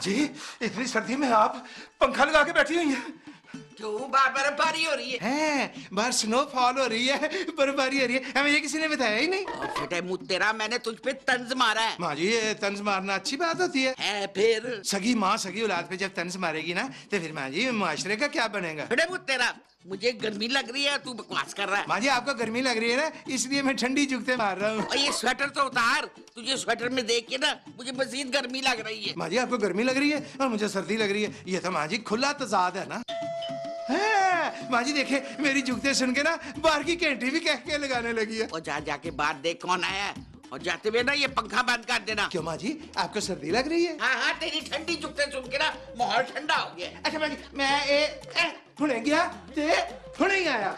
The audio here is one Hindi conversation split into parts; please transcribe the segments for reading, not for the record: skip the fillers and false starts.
जी इतनी सर्दी में आप पंखा लगा के बैठी हुई हैं। क्यों बार बर्फबारी हो रही है? बाहर स्नोफॉल हो रही है, बर्फबारी हो रही है, हमें ये किसी ने बताया ही नहीं। फटे मुँह तेरा, मैंने तुझ पे तंज मारा है। माँ जी तंज मारना अच्छी बात होती है फिर सगी माँ सगी औलाद पे जब तंज मारेगी ना तो फिर माँ जी मुआशरे का क्या बनेगा। फटे मुँह तेरा, मुझे गर्मी लग रही है, तू बकवास कर रहा है। माँ जी आपको गर्मी लग रही है ना, इसलिए मैं ठंडी जुगते मार रहा हूँ। और ये स्वेटर तो उतार, तुझे स्वेटर में देख के ना मुझे मजीद गर्मी लग रही है। माँ जी आपको गर्मी लग रही है और मुझे सर्दी लग रही है, ये तो माँ जी खुला तजाद है ना। माँ जी देखे मेरी जुगते सुन के ना बाहर की घंटी भी कह के लगाने लगी है। और जाके बाहर देख कौन आया है, और जाते हुए ना ये पंखा बंद कर देना। क्यों माँ जी आपको सर्दी लग रही है? हाँ तेरी ठंडी जुगते सुन के ना माहौल ठंडा हो गया। अच्छा माँ जी मैं हुणे गया ते हुणे ही आया।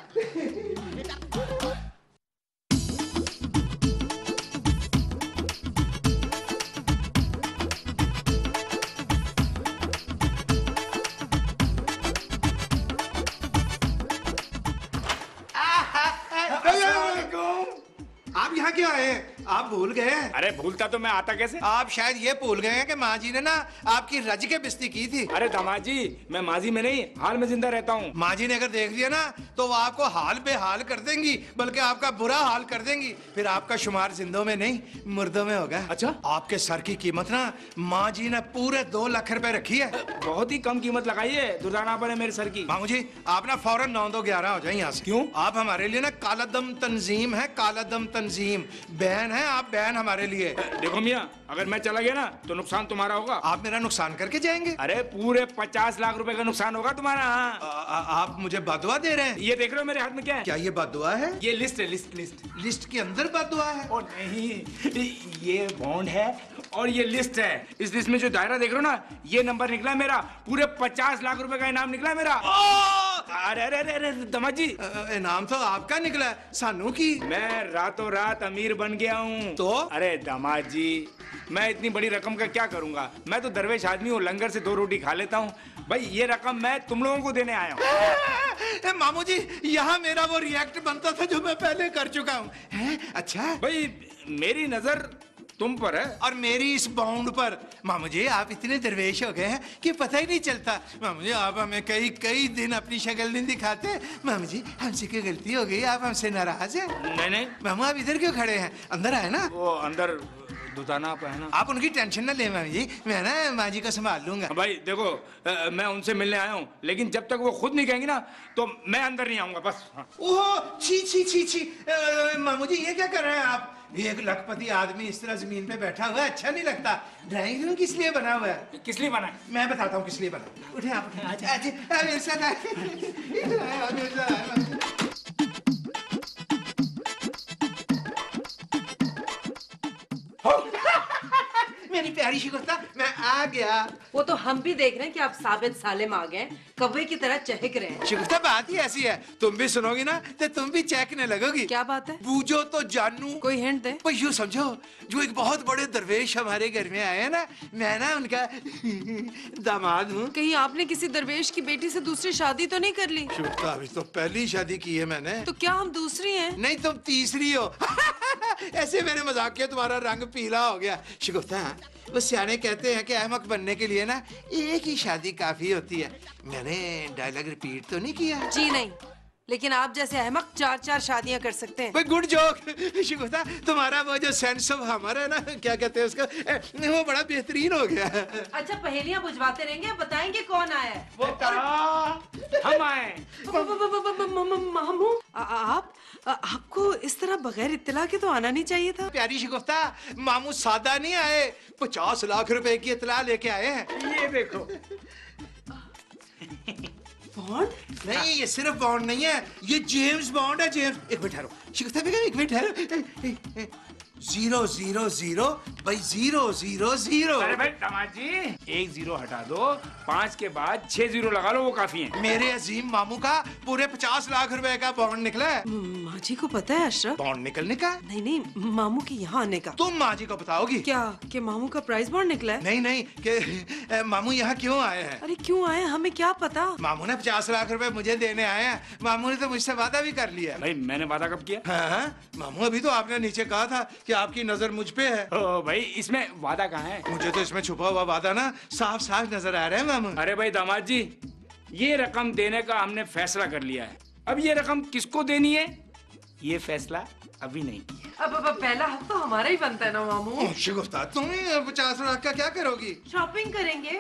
आप यहाँ क्यों आए हैं? आप भूल गए? अरे भूलता तो मैं आता कैसे? आप शायद ये भूल गए हैं कि माँ जी ने ना आपकी रज के बिस्ती की थी। अरे दामाद जी मैं माजी में नहीं हाल में जिंदा रहता हूँ। माँ जी ने अगर देख लिया ना तो वो आपको हाल बेहाल कर देंगी, बल्कि आपका बुरा हाल कर देंगी। फिर आपका शुमार जिंदों में नहीं मुर्दों में होगा। अच्छा? आपके सर की कीमत ना माँ जी ने पूरे 2 लाख रुपए रखी है। बहुत ही कम कीमत लगाई है दुर्दाना पर है मेरे सर की। मामू जी आप ना फौरन 9-2-11 हो जाए यहाँ से। क्यों? आप हमारे लिए ना कालादम तंजीम है, कालादम तंजीम बैन है, आप बैन हमारे लिए। देखो मियाँ अगर मैं चला गया ना तो नुकसान तुम्हारा होगा। आप मेरा नुकसान करके जाएंगे? अरे पूरे 50 लाख रुपए का नुकसान होगा तुम्हारा। आप मुझे बददुआ दे रहे हैं? ये देख रहे हो मेरे हाथ में क्या है? क्या ये बददुआ है? ये लिस्ट है, लिस्ट लिस्ट के अंदर बददुआ है? ओ नहीं, ये बॉन्ड है और ये लिस्ट है। इस लिस्ट में जो दायरा देख रहे हो ना ये नंबर निकला मेरा, पूरे 50 लाख रुपए का इनाम निकला मेरा। अरे अरे अरे दामाद जी इनाम तो आपका निकला, सानू की। मैं रातों रात अमीर बन गया हूँ। तो अरे दामाद जी मैं इतनी बड़ी रकम का क्या करूंगा, मैं तो दरवेश आदमी हूँ, लंगर से 2 रोटी खा लेता हूँ। भाई ये रकम मैं तुम लोगों को देने आया हूँ। मामू जी यहाँ मेरा वो रिएक्ट बनता था जो मैं पहले कर चुका हूँ। अच्छा भाई मेरी नजर तुम पर है और मेरी इस बाउंड पर। मामू जी आप इतने दरवेश हो गए हैं कि पता ही नहीं चलता। मामू जी आप हमें कई दिन अपनी शक्ल नहीं दिखाते। मामू जी हमसे क्या गलती हो गई, आप हमसे नाराज हैं? नहीं मामू आप इधर क्यों खड़े हैं? अंदर आए ना। वो अंदर दुर्दाना पे है ना। आप उनकी टेंशन ना ले मामू जी, मैं ना माँ जी को संभाल लूंगा। भाई देखो मैं उनसे मिलने आया हूँ, लेकिन जब तक वो खुद नहीं कहेंगी ना तो मैं अंदर नहीं आऊंगा बस। ओह छी छी छी छी मामू जी ये क्या कर रहे हैं आप? एक लखपति आदमी इस तरह जमीन पे बैठा हुआ है, अच्छा नहीं लगता। ड्राइंग रूम किस लिए बना हुआ है? किस लिए बना है? मैं बताता हूँ किस लिए बना। उठे आप मेरी प्यारी शिकुफ्ता मैं आ गया। वो तो हम भी देख रहे हैं कि आप साबित सालिम आ गए, कौवे की तरह चहक रहे हैं। शिकुफ्ता बात ही ऐसी है, तुम भी सुनोगी ना तो तुम भी चहकने लगोगी। क्या बात है? बूझो तो जानू। कोई हिंट दे। भाई यूँ समझो जो एक बहुत बड़े दरवेश हमारे घर में आए हैं ना, मैं ना उनका दामाद हूँ। कहीं आपने किसी दरवेश की बेटी से दूसरी शादी तो नहीं कर ली? शिकुफ्ता अभी तो पहली शादी की है मैंने। तो क्या हम दूसरी हैं? नहीं तुम तीसरी हो। ऐसे मेरे मजाक के तुम्हारा रंग पीला हो गया। शिकुफ्ता वो सियाने कहते हैं कि अहमक बनने के लिए ना एक ही शादी काफी होती है। मैंने डायलॉग रिपीट तो नहीं किया? जी नहीं, लेकिन आप जैसे अहमक 4-4 शादियां कर सकते हैं। गुड जोक शिकुफ्ता, तुम्हारा वो जो सेंस ऑफ ह्यूमर है ना, क्या कहते हैं उसका, वो बड़ा बेहतरीन हो गया। अच्छा पहेलियां बुझवाते रहेंगे, बताएंगे कौन आया है? हम आए। मामू आपको इस तरह बगैर इत्तला के तो आना नहीं चाहिए था। प्यारी शिकुफ्ता मामू सादा नहीं आए, 50 लाख रुपए की इत्तला लेके आए हैं। ये देखो बॉन्ड? नहीं ये सिर्फ बॉन्ड नहीं है, ये जेम्स बॉन्ड है। जेम्स एक मिनट ठहरो शिकुफ्ता बेगम, एक मिनट ठहरो। 000 भाई 000। अरे भाई दामाद जी 1 0 हटा दो, 5 के बाद 6 0 लगा लो, वो काफी है। मेरे अजीम मामू का पूरे 50 लाख रुपए का बॉन्ड निकला है। माँ जी को पता है अशरफ? बॉन्ड निकलने का? नहीं मामू के यहाँ आने का। तुम माँ जी को बताओगी क्या कि मामू का प्राइज बॉन्ड निकला है? नहीं कि मामू यहाँ क्यों आए हैं? अरे क्यों आए हमें क्या पता। मामू ने 50 लाख रुपए मुझे देने आए हैं। मामू ने तो मुझसे वादा भी कर लिया। भाई मैंने वादा कब किया? हाँ मामू अभी तो आपने नीचे कहा था कि आपकी नजर मुझ पे है। ओ भाई इसमें वादा कहाँ है? मुझे तो इसमें छुपा हुआ वादा ना साफ साफ नजर आ रहा है मामू। अरे भाई दामाद जी, ये रकम देने का हमने फैसला कर लिया है। अब ये रकम किसको देनी है ये फैसला अभी नहीं किया। अब पहला हक तो हमारा ही बनता है ना मामू। शगुफ्ता तुम 50 लाख का क्या करोगी? शॉपिंग करेंगे।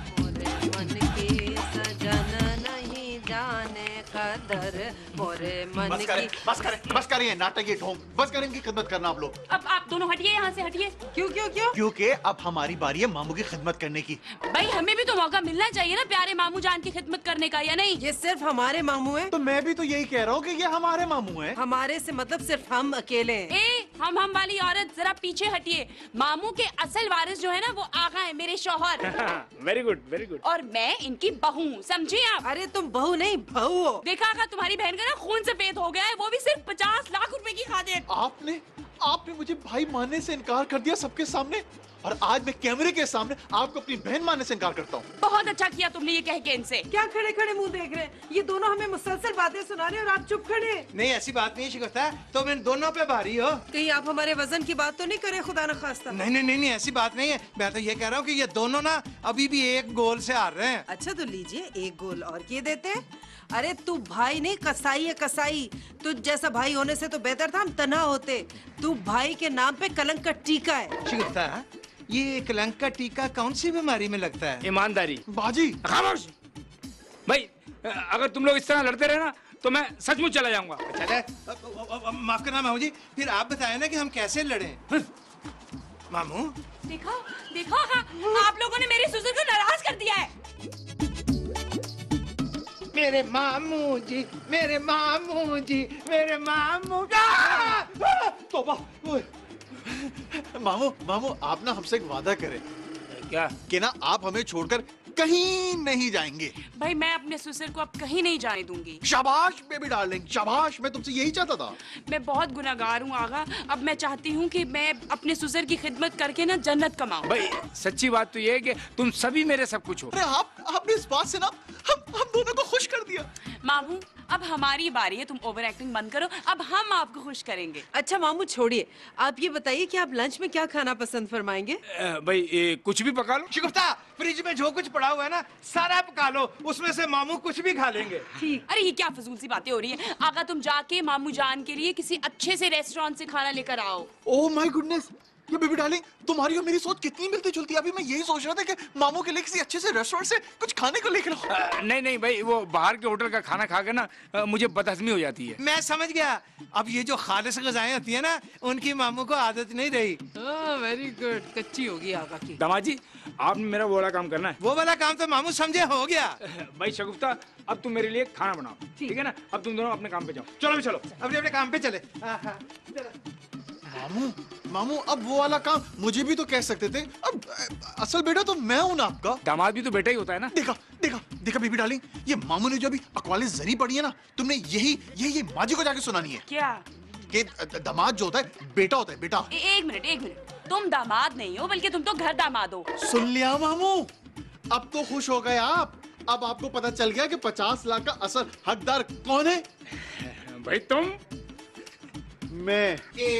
बस करें ये नाटक, ये ढोंग बस करें, इनकी खिदमत करना आप लोग। अब आप दोनों हटिए यहाँ से, हटिए। क्यों क्यों क्यों? क्योंकि अब हमारी बारी है मामू की खिदमत करने की। भाई हमें भी तो मौका मिलना चाहिए ना प्यारे मामू जान की खिदमत करने का, या नहीं? ये सिर्फ हमारे मामू हैं। तो मैं भी तो यही कह रहा हूँ कि ये हमारे मामू हैं। हमारे से मतलब सिर्फ हम अकेले हैं। हम वाली औरत जरा पीछे हटिए। मामू के असल वारिस जो है ना वो आगा है, मेरे शौहर। Very good very good. और मैं इनकी बहू, समझे आप? अरे तुम बहू नहीं बहू हो। देखा आगा, तुम्हारी बहन का ना खून सफेद हो गया है, वो भी सिर्फ 50 लाख रुपए की खातिर। आपने मुझे भाई मानने से इनकार कर दिया सबके सामने, और आज मैं कैमरे के सामने आपको अपनी बहन मानने से इनकार करता हूँ। बहुत अच्छा किया तुमने ये कह के इनसे। क्या खड़े खड़े मुंह देख रहे हैं? ये दोनों हमें मुसलसल बातें सुना रहे हैं और आप चुप खड़े। नहीं ऐसी बात नहीं शिकता, तुम इन दोनों पे भारी हो। कहीं आप हमारे वजन की बात तो नहीं करे खुदा न खास्ता? नहीं नहीं नहीं नहीं ऐसी बात नहीं है। मैं तो ये कह रहा हूँ कि ये दोनों ना अभी भी एक गोल से हार रहे हैं। अच्छा तो लीजिए एक गोल और किए देते हैं। अरे तू भाई नहीं कसाई है कसाई। तुझ जैसा भाई होने से तो बेहतर था हम तना होते। तू भाई के नाम पे कलंक का टीका है। शिकता ये कलंक का टीका कौन सी बीमारी में लगता है? ईमानदारी। बाजी खामोश। भाई अगर तुम लोग इस तरह लड़ते रहे ना तो मैं सचमुच चला जाऊंगा। माफ करना मामू जी, फिर आप बताएं ना कि हम कैसे लड़ें। मामू देखो देखो आप लोगों ने मेरे ससुर को नाराज कर दिया है। मेरे मामू जी, मेरे मामू जी, मेरे मामू। तौबा। मामू आप ना हमसे एक वादा करें। क्या? कि ना आप हमें छोड़कर कहीं नहीं जाएंगे। भाई मैं अपने ससुर को अब कहीं नहीं जाने दूंगी। शाबाश बेबी डार्लिंग, शाबाश। मैं तुमसे यही चाहता था। मैं बहुत गुनाहगार हूँ आगा। अब मैं चाहती हूँ कि मैं अपने ससुर की खिदमत करके ना जन्नत कमाऊं। भाई सच्ची बात तो ये है कि तुम सभी मेरे सब कुछ हो। अरे आपने इस बात से ना हम दोनों को खुश कर दिया। मामू अब हमारी बारी है, तुम ओवर एक्टिंग बंद करो। अब हम आपको खुश करेंगे। अच्छा मामू छोड़िए, आप ये बताइए कि आप लंच में क्या खाना पसंद फरमाएंगे? भाई कुछ भी पका लो। शिकता फ्रिज में जो कुछ पड़ा हुआ है ना सारा पका लो, उसमें से मामू कुछ भी खा लेंगे। ठीक। अरे ये क्या फजूल सी बातें हो रही है। आगा तुम जाके मामू जान के लिए किसी अच्छे से रेस्टोरेंट से खाना लेकर आओ। ओह माय गुडनेस, ये बेबी डार्लिंग तुम्हारी और मेरी सोच कितनी मिलती जुलती है। अभी मैं यही सोच रहा था कि मामू के लिए किसी अच्छे से रेस्टोरेंट से कुछ खाने को लेकर आओ। नहीं भाई, वो बाहर के होटल का खाना खा के ना मुझे बदहजमी हो जाती है। मैं समझ गया। अब ये जो खालिस ग़िज़ाएं होती है ना उनकी मामू को आदत नहीं रही। वेरी गुड, कच्ची होगी आगा की। दामाद जी आपने मेरा वो वाला काम करना है। वो वाला काम तो मामू समझे हो गया। भाई शगुफ्ता अब तुम मेरे लिए खाना बनाओ, ठीक है ना? अब तुम दोनों अपने काम पे जाओ। चलो भी चलो, अपने अपने काम पे चले। मामू अब वो वाला काम मुझे भी तो कह सकते थे। अब असल बेटा तो मैं हूं ना आपका। दामाद भी तो बेटा ही होता है ना। देखा बेबी डार्लिंग, ये मामू ने जो अभी अकवाले जरी पड़ी है ना, तुमने यही माजी को जाके सुनानी है। क्या? कि दामाद जो होता है बेटा होता है, बेटा। एक मिनट, तुम दामाद नहीं हो बल्कि तुम तो घर दामाद हो। सुन लिया मामू, अब तो खुश हो गए आप। अब आपको पता चल गया कि 50 लाख का असल हकदार कौन है। भाई तुम। मैं।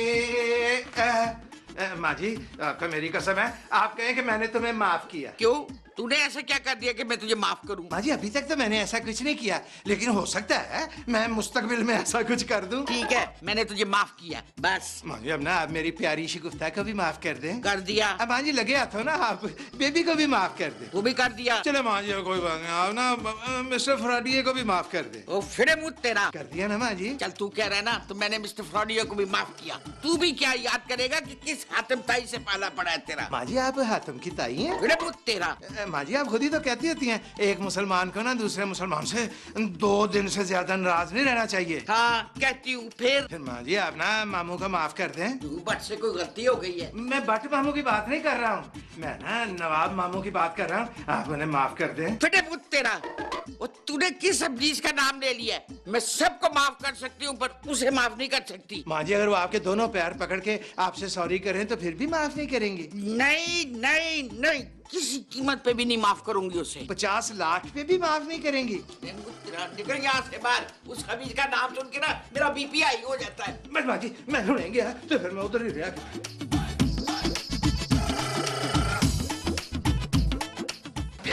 माँ जी आपका मेरी कसम है, आप कहें कि मैंने तुम्हें माफ किया। क्यों? तूने ऐसा क्या कर दिया कि मैं तुझे माफ करूं? माँ जी अभी तक तो मैंने ऐसा कुछ नहीं किया, लेकिन हो सकता है मैं मुस्तकबिल में ऐसा कुछ कर दूं। ठीक है, मैंने तुझे माफ किया, बस। माँ जी अब ना आप मेरी प्यारी शिगुफ्ता को भी माफ कर दें। कर दिया। अब माँ जी लगे हाथों ना आप बेबी को भी माफ कर दें। वो भी कर दिया। चलो माँ जी कोई बात नहीं, आप ना मिस्टर फ्रॉडिये को भी माफ कर दें। वो फिर मुझ तेरा कर दिया ना माँ जी। चल तू कह रहा है ना, तो मैंने मिस्टर फ्रॉडिये को भी माफ किया। तू भी क्या याद करेगा कि किस हातिम ताई से पाला पड़ा है तेरा? माँ जी आप हातिम की ताई हैं। फिर मुझ तेरा। माँ जी आप खुद ही तो कहती होती हैं एक मुसलमान को ना दूसरे मुसलमान से 2 दिन से ज्यादा नाराज नहीं रहना चाहिए। हाँ कहती हूँ। फिर माँ जी आप ना मामू को माफ कर दें। तू बट से कोई गलती हो गई है। मैं बट मामू की बात नहीं कर रहा हूँ, मैं ना नवाब मामू की बात कर रहा हूँ। आप उन्हें माफ कर दें। फिर मुझ तेरा। वो तूने किस अब्दीस का नाम ले लिया? मैं सबको माफ कर सकती हूँ पर उसे माफ नहीं कर सकती। माँ जी अगर वो आपके दोनों पैर पकड़ के आपसे सॉरी करें तो फिर भी माफ नहीं करेंगे? नहीं, किसी कीमत पे भी नहीं माफ करूंगी उसे। 50 लाख पे भी माफ नहीं करेंगी? निकल यहाँ से बाहर। उस खबीज का नाम सुन के ना मेरा बीपी हाई हो जाता है। बस माँ जी मैं ढूंढेंगे तो फिर मैं उधर ही रहा।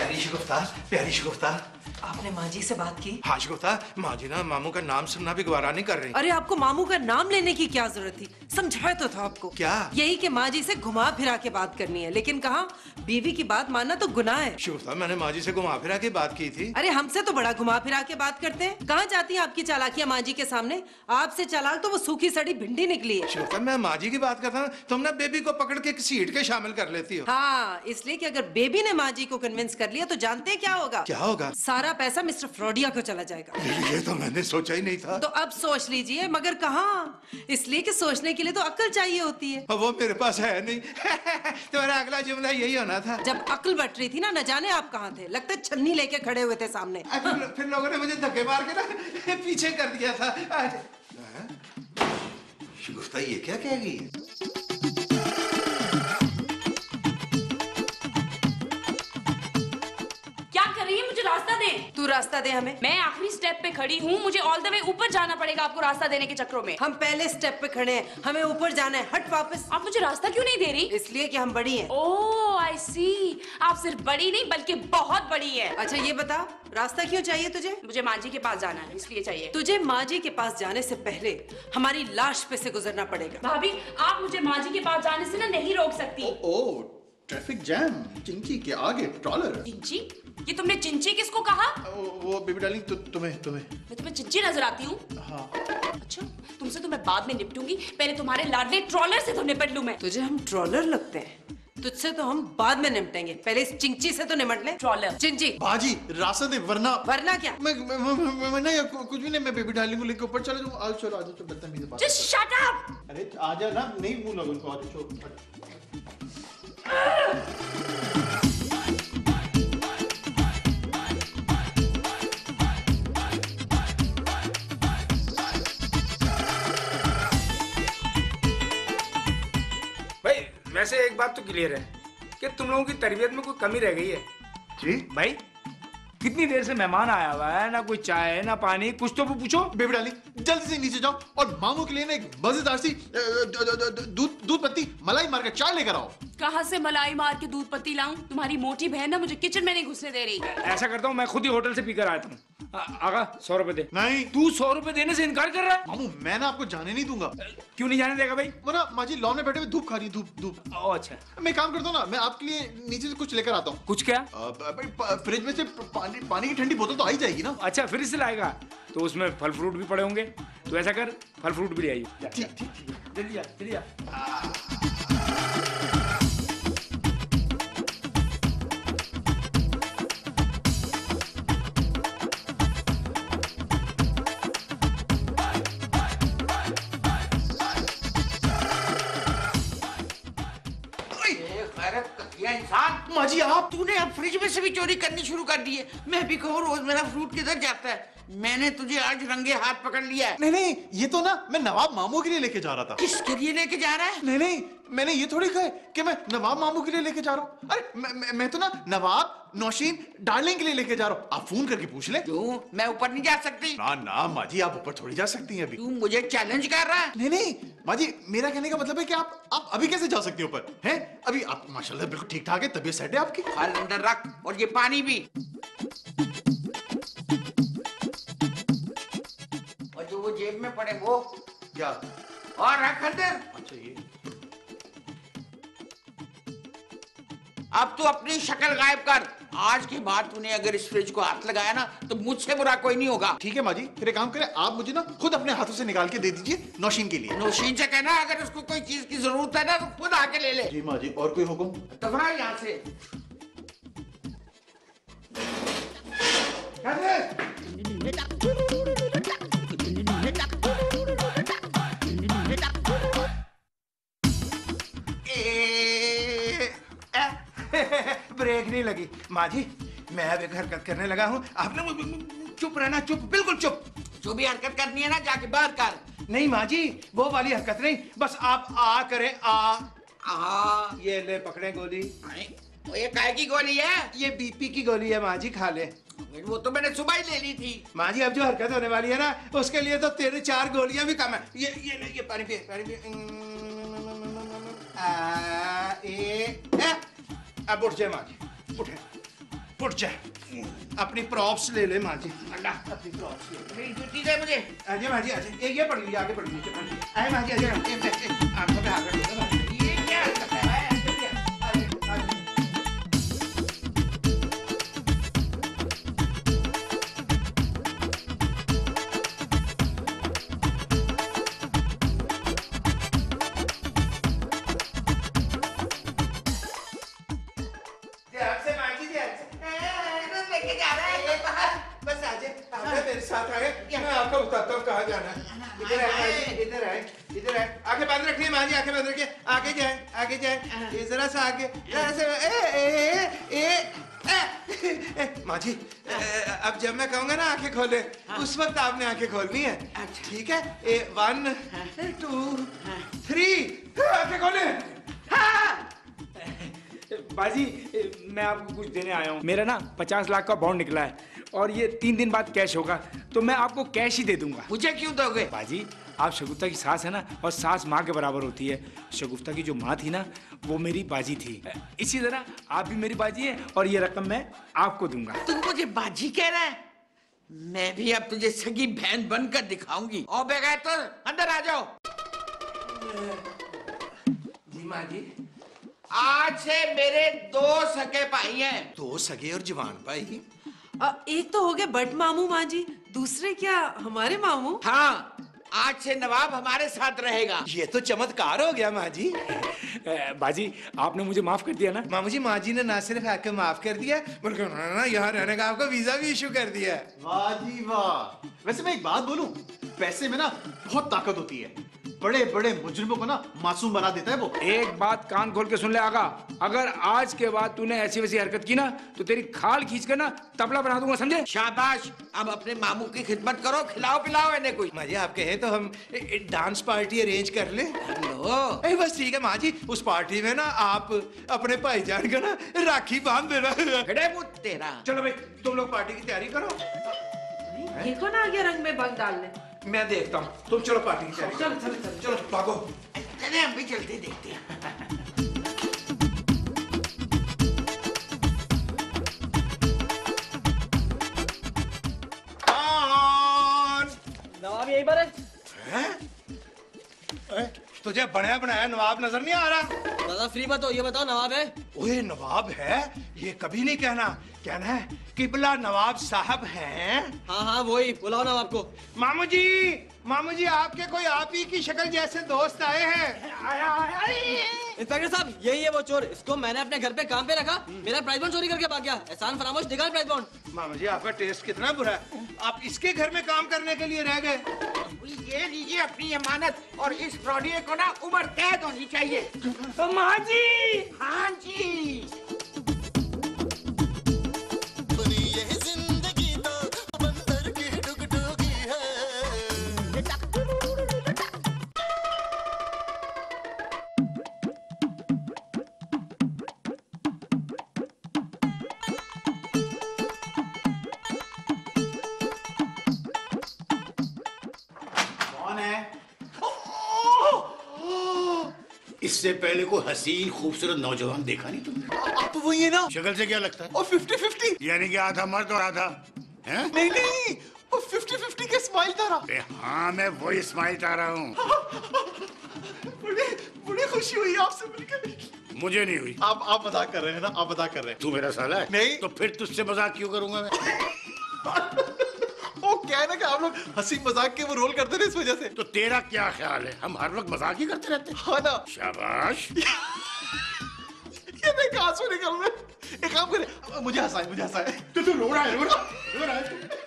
प्यारी शगुफ्ता, प्यारी शगुफ्ता, आपने माँ जी से बात की? हाँ शगुफ्ता, माँ जी ना मामू का नाम सुनना भी गवारा नहीं कर रही। अरे आपको मामू का नाम लेने की क्या जरूरत थी? समझाया तो था आपको। क्या? यही कि माँ जी से घुमा फिरा के बात करनी है, लेकिन कहा बीवी की बात मानना तो गुनाह है। शगुफ्ता, मैंने माँ जी से घुमा फिरा के बात की थी। अरे हमसे तो बड़ा घुमा फिरा के बात करते हैं। कहाँ जाती है आपकी चालाकियाँ माँ जी के सामने? आपसे चालाक तो वो सूखी सड़ी भिंडी निकली है। शगुफ्ता, मैं माँ जी की बात करता हूँ, तुम ना बेबी को पकड़ के किसी हिट के शामिल कर लेती हो। हाँ, इसलिए कि अगर बेबी ने माँ जी को कन्विंस कर लिया तो जानते हैं क्या होगा? क्या होगा? सारा पैसा मिस्टर फ्रॉडिया को चला जाएगा। ये तो मैंने सोचा ही नहीं था। तो अब सोच लीजिए, मगर कहाँ? इसलिए कि सोचने के लिए तो अक्ल चाहिए होती है। वो मेरे पास है नहीं। तुम्हारा अगला जुमला यही होना था। जब अक्ल बट रही थी ना, न जाने आप कहाँ थे। लगता है छन्नी लेके खड़े हुए थे सामने। फिर लोगों ने मुझे धक्के मार के ना पीछे कर दिया था। शगुफ्ता ये क्या कह गई है? क्या कर रही है? मुझे रास्ता दे। तू रास्ता दे हमें। मैं आखिरी स्टेप पे खड़ी हूँ, मुझे ऑल द वे ऊपर जाना पड़ेगा आपको रास्ता देने के चक्करों में। हम पहले स्टेप पे खड़े हैं, हमें ऊपर जाना है। हट वापस। आप मुझे रास्ता क्यों नहीं दे रही? इसलिए कि हम बड़ी हैं। ओह आई सी, आप सिर्फ बड़ी नहीं बल्कि बहुत बड़ी है। अच्छा ये बता, रास्ता क्यों चाहिए तुझे? मुझे माँ जी के पास जाना है, इसलिए चाहिए। तुझे माँ जी के पास जाने से पहले हमारी लाश पे से गुजरना पड़ेगा। भाभी, आप मुझे माँ जी के पास जाने से ना नहीं रोक सकती। ओ, ट्रैफिक जैम, चिंची के आगे ट्रॉलर। चिंची? ये तुमने चिंची किसको कहा? वो बेबी डार्लिंग, तुम्हें मैं तुम्हें चिंची नजर आती हूँ? हाँ। अच्छा, तुमसे तो मैं बाद में निपटूंगी, पहले तुम्हारे लाडले ट्रॉलर से तो निपट लूं मैं। तुझे हम ट्रॉलर लगते हैं? तुझसे तो हम बाद में निपटेंगे, पहले इस चिंची से तो निपट ले। ट्रॉलर। चिंची। बाजी, रास्ता दे वरना। वरना क्या? मैं नहीं, कुछ भी नहीं, मैं बेबी डार्लिंग को लेकर ऊपर चला जाऊँ। आज चलो, आज तो बदतमीजी बात। Just shut up! अरे आजा ना, नहीं मुंह लगा उनको, आज चलो। भाई वैसे एक बात तो क्लियर है कि तुम लोगों की तरबियत में कोई कमी रह गई है। जी भाई कितनी देर से मेहमान आया हुआ है, ना कोई चाय ना पानी, कुछ तो पूछो। बेबी डार्लिंग, जल्दी से नीचे जाओ और मामू के लिए ना एक मजेदार सी दूध पत्ती मलाई मार के चाय लेकर आओ। कहाँ से मलाई मार के दूध पत्ती लाऊं? तुम्हारी मोटी बहन ना मुझे किचन में नहीं घुसने दे रही। ऐसा करता हूँ, मैं खुद ही होटल से पीकर आता हूँ। आगा 100 रुपए दे। नहीं, तू 100 रुपए देने से इनकार कर रहा है? मामू मैं ना आपको जाने नहीं दूंगा। क्यों नहीं जाने देगा भाई? वो ना माँ जी लॉन में बैठे हुए धूप खा रही है, धूप। ओ अच्छा, मैं काम करता हूँ ना, मैं आपके लिए नीचे से कुछ लेकर आता हूँ। कुछ क्या? फ्रिज में से पानी की ठंडी बोतल तो आ ही जाएगी ना। अच्छा फिर से लाएगा तो उसमें फल फ्रूट भी पड़े होंगे, तो ऐसा कर फल फ्रूट भी ले आइए। ठीक। जल्दी आ। इंसान माँ जी आप। तूने अब फ्रिज में से भी चोरी करनी शुरू कर दी है। मैं भी कहूँ रोज मेरा फ्रूट किधर जाता है। मैंने तुझे आज रंगे हाथ पकड़ लिया है। नहीं, ये तो ना मैं नवाब मामू के लिए लेके जा रहा था। किसके लिए लेके जा रहा है? नहीं, मैंने ये थोड़ी कहा कि मैं नवाब मामू के लिए लेके जा रहा हूँ। अरे मैं तो ना नवाब नौशीन डार्लिंग के लिए लेके जा रहा हूँ। आप फोन करके पूछ ले। क्यों, मैं ऊपर नहीं जा सकती? ना माँ जी, आप ऊपर थोड़ी जा सकती हैं अभी। तू मुझे चैलेंज कर रहा है? नहीं माँ जी, मेरा कहने का मतलब है कि आप अभी कैसे जा सकती हैं ऊपर? हैं अभी आप माशाल्लाह बिल्कुल ठीक ठाक है, तबीयत सेट है आपकी। फल अंदर रख और ये पानी भी, और जो वो जेब में पड़े वो क्या? और रख अंदर। अच्छा ये अब तू अपनी शक्ल गायब कर। आज के बाद तूने अगर इस फ्रिज को हाथ लगाया ना तो मुझसे बुरा कोई नहीं होगा। ठीक है माँ जी, फिर एक काम करें, आप मुझे ना खुद अपने हाथों से निकाल के दे दीजिए नौशीन के लिए। नौशीन से कहना अगर उसको कोई चीज की जरूरत है ना तो खुद आके ले ले। जी माँ जी, और कोई हुक्म? दफना यहाँ से। ब्रेक नहीं लगी। माँ जी मैं अब एक हरकत करने लगा हूँ, आपने चुप रहना, चुप, बिल्कुल चुप। जो भी हरकत करनी है ना जाके बाहर कर। नहीं माँ जी, वो वाली हरकत नहीं, बस आप आ करें। आ ये ले पकड़े गोली। ये काय की गोली है? ये बीपी की गोली है माँ जी, खा ले। वो तो मैंने सुबह ही ले ली थी। माँ जी अब जो हरकत होने वाली है ना उसके लिए तो 3-4 गोलियां भी कम है। ये पानी पिए, पानी पिए। अब उठ जाए माँ जी, उठे। उठ जा, अपनी प्रॉप्स ले ले माँ जी। अल्लाह अपनी प्रॉप्स ले ले। मेरी जूती दे मुझे। आजे माँ जी आजे, ये पढ़ लीजिए, आगे पढ़ लीजिए। आए माँ जी आजे, आंखों पे हाथ रख दो। ये क्या करता है? इधर आए, आंखें बंद रखनी है माँ जी, आंखें बंद रखिए, आगे जाए, आगे जाए, ये जरा सा आगे, जरा सा माँ जी, अब जब मैं कहूँगा ना आंखें खोले, उस वक्त आपने आंखें खोलनी है, ठीक है? 1 2 3 आंखें खोले। बाजी, मैं आपको कुछ देने आया हूँ। मेरा ना 50 लाख का बॉन्ड निकला है और ये 3 दिन बाद कैश होगा, तो मैं आपको कैश ही दे दूंगा। मुझे क्यों दोगे? बाजी, आप शगुफ्ता की सास है ना, और सास माँ के बराबर होती है। शगुफ्ता की जो माँ थी ना, वो मेरी बाजी थी। इसी तरह आप भी मेरी बाजी है और ये रकम मैं आपको दूंगा। तू मुझे बाजी कह रहा है? मैं भी अब तुझे सगी बहन बनकर दिखाऊंगी। और बेगैर तो अंदर आ जाओ। जी माँ जी। आज से मेरे 2 सगे भाई हैं। 2 सगे और जवान भाई? एक तो हो गए बट मामू माँ जी, दूसरे क्या हमारे मामू? हाँ, आज से नवाब हमारे साथ रहेगा। ये तो चमत्कार हो गया माँ जी। बाजी, आपने मुझे माफ कर दिया ना? मामू जी, माँ जी ने ना सिर्फ आके माफ कर दिया, बल्कि उन्होंने यहाँ रहने का आपको वीजा भी इशू कर दिया। वाह जी वाह। वैसे मैं एक बात बोलूं, पैसे में ना बहुत ताकत होती है। बड़े बड़े मुजरिमों को ना मासूम बना देता है वो। एक बात कान खोल के सुन ले आगा, अगर आज के बाद तूने ऐसी वैसी हरकत की ना, तो तेरी खाल खींच कर ना तबला बना दूंगा, समझे? शाबाश, अब अपने मामू की खिदमत करो, खिलाओ पिलाओ इन्हें कोई। माँ जी, आप कहे तो हम डांस पार्टी अरेंज कर ले। लो, बस ठीक है माँ जी, उस पार्टी में ना आप अपने भाईजान का ना राखी बांध देना। खड़े मुँह तेरा। चलो भाई, तुम लोग पार्टी की तैयारी करो। ये कौन आ गया रंग में भंग डालने? मैं देखता हूँ, तुम चलो पार्टी की तैयारी करो। चलो भागो। चले हम भी चलते देखते हैं। नवाब यही पर है? तुझे बनाया बनाया नवाब नजर नहीं आ रहा? दादा फ्री मत हो, ये बताओ नवाब है? ओए नवाब है, ये कभी नहीं कहना, कहना है किबला नवाब साहब हैं। हाँ हाँ वही, बुलाओ नवाब को। मामू जी आपके कोई आप ही की शक्ल जैसे दोस्त आए हैं। इंस्पेक्टर साहब, यही है वो चोर। इसको मैंने अपने घर पे काम पे रखा, मेरा प्राइस बॉन्ड चोरी करके भाग गया। एहसान फरामोश, निकाल प्राइस बॉन्ड। मामू जी, आपका टेस्ट कितना बुरा है, आप इसके घर में काम करने के लिए रह गए। ये लीजिए अपनी अमानत, और इस फ्रॉडिये को ना उम्र कैद होनी चाहिए। माँ जी। हाँ जी। ये जिंदगी तो बंदर की डुगडुगी है। कौन है? इससे पहले कोई हसीन खूबसूरत नौजवान देखा नहीं तुमने? आप तो वही है ना? शक्ल से क्या लगता है? और 50-50? यानी कि आधा मर्द और आधा हैं? नहीं नहीं, वो 50-50 के स्माइल था। अरे हाँ, मैं वही स्माइल चाह रहा हूँ। बड़ी खुशी हुई आपसे मिलकर। मुझे नहीं हुई। आप मजाक कर रहे हैं ना? आप मजाक कर रहे हैं। तू मेरा साला है? नहीं। तो फिर तुझसे मजाक क्यों करूंगा मैं? वो क्या है ना कि आप लोग हंसी मजाक के वो रोल करते थे, इस वजह से। तो तेरा क्या ख्याल है, हम हर वक्त मजाक ही करते रहते हैं? हाँ ना। शाबाश। ये मैं कहाँ से निकल रहा? एक काम करे, मुझे हंसाए। तो तू रो रहा है?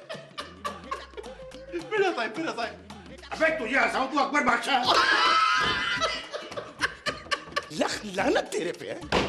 फिर हंसाए। अबे तुझे हंसाऊं, तू अकबर बादशाह। लख लानत तेरे पे है।